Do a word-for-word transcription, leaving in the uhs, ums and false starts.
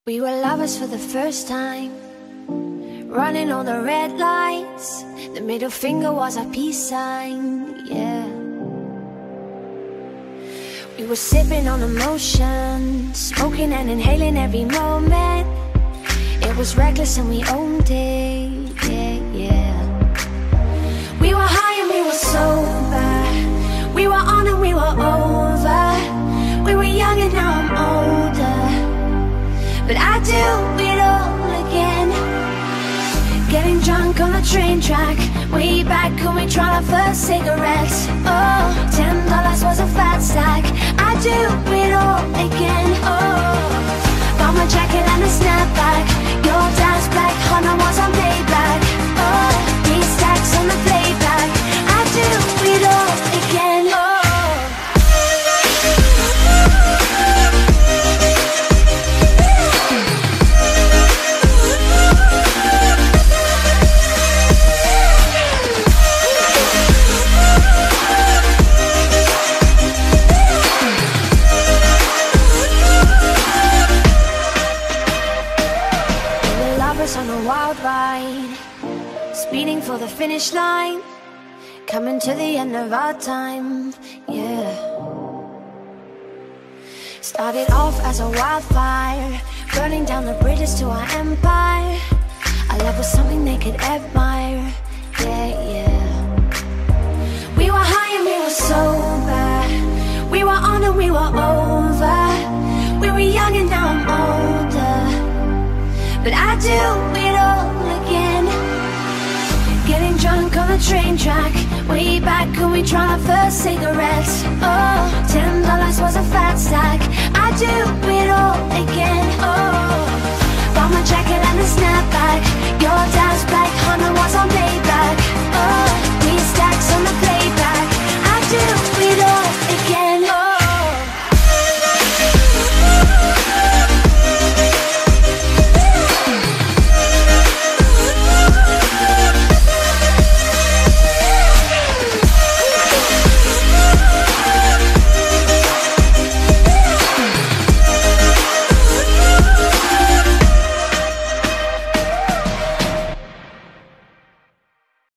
We were lovers for the first time, running on the red lights. The middle finger was our peace sign, yeah. We were sipping on emotion, smoking and inhaling every moment. It was reckless and we owned it, yeah, yeah. We were high and we were sober, we were on and we were over. We were young and now I'm older, but I do it all again. Getting drunk on a train track, way back when we tried our first cigarettes. Oh, ten dollars was a fat stack. I do it all again. Oh, found my jacket and a snapback. Your dad's black Honda was on payback. Oh, these stacks on the playback. I do it all again. Oh. On a wild ride, speeding for the finish line, coming to the end of our time, yeah. Started off as a wildfire, burning down the bridges to our empire. Our love was something they could admire, yeah, yeah. We were high and we were sober, we were on and we were over. We were young and now I'm older, but I do it all again. Getting drunk on a train track, way back when we tried our first cigarettes. Oh, ten dollars was a fat stack. I do it all again. Oh.